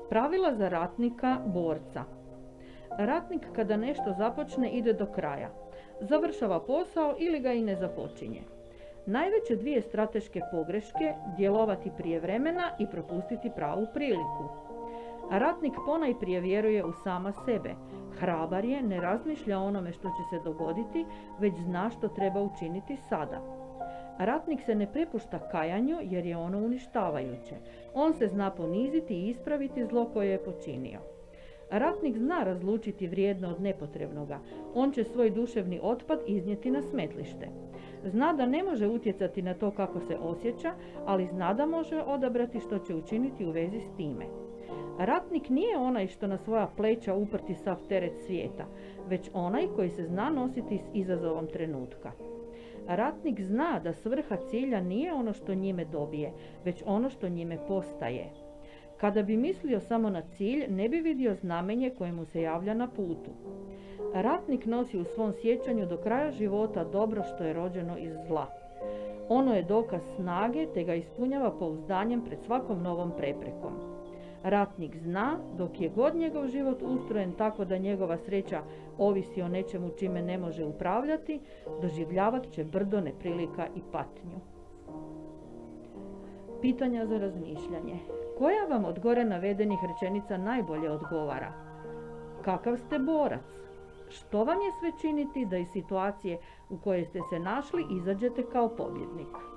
Pravila za ratnika, borca. Ratnik kada nešto započne ide do kraja. Završava posao ili ga i ne započinje. Najveće dvije strateške pogreške: djelovati prije vremena i propustiti pravu priliku. Ratnik ponajprije vjeruje u sama sebe. Hrabar je, ne razmišlja o onome što će se dogoditi, već zna što treba učiniti sada. Ratnik se ne prepušta kajanju jer je ono uništavajuće. On se zna poniziti i ispraviti zlo koje je počinio. Ratnik zna razlučiti vrijedno od nepotrebnoga. On će svoj duševni otpad iznijeti na smetlište. Zna da ne može utjecati na to kako se osjeća, ali zna da može odabrati što će učiniti u vezi s time. Ratnik nije onaj što na svoja pleća uprti sav teret svijeta, već onaj koji se zna nositi s izazovom trenutka. Ratnik zna da svrha cilja nije ono što njime dobije, već ono što njime postaje. Kada bi mislio samo na cilj, ne bi vidio znamenje koje mu se javlja na putu. Ratnik nosi u svom sjećanju do kraja života dobro što je rođeno iz zla. Ono je dokaz snage te ga ispunjava pouzdanjem pred svakom novom preprekom. Ratnik zna, dok je god njegov život ustrojen tako da njegova sreća ovisi o nečemu čime ne može upravljati, doživljavat će brdo neprilika i patnju. Pitanja za razmišljanje. Koja vam od gore navedenih rečenica najbolje odgovara? Kakav ste borac? Što vam je sve činiti da iz situacije u kojoj ste se našli izađete kao pobjednik?